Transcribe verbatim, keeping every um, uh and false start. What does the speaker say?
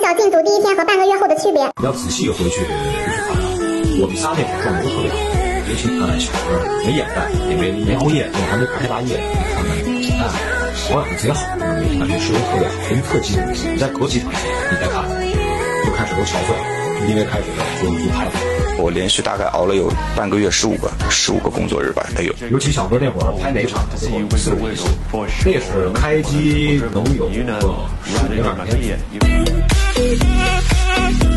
晓进组第一天和半个月后的区别。 你要仔细回去回去看啊，我比仨那会儿状态都特别好，尤其看小时候没眼袋，也没没熬夜，我还没拍大夜，看看哎，保养的贼好，感觉食欲特别好，人特精神。你再隔几天，你再看，就开始都憔悴了，因为开始就就拍了。 我连续大概熬了有半个月，十五个十五个工作日吧，得有。 尤其小哥那会儿拍哪场就给我四十一宿，那是开机能有个十零二天。